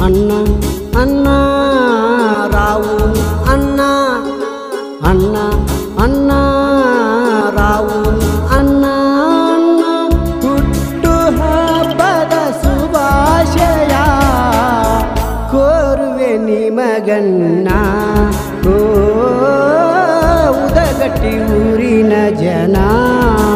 ಅಣ್ಣ ಅಣ್ಣ ರಾವು ಅಣ್ಣ ಅಣ್ಣ ಅಣ್ಣ ರಾವು ಅಣ್ಣ ಅಣ್ಣ ಹುಟ್ಟು ಹಬ್ಬದ ಶುಭಾಶಯ ಕೋರುವೆ ನಿಮಗಣ್ಣ ಓ ಉದಗಟ್ಟಿ ಊರಿನ ಜನ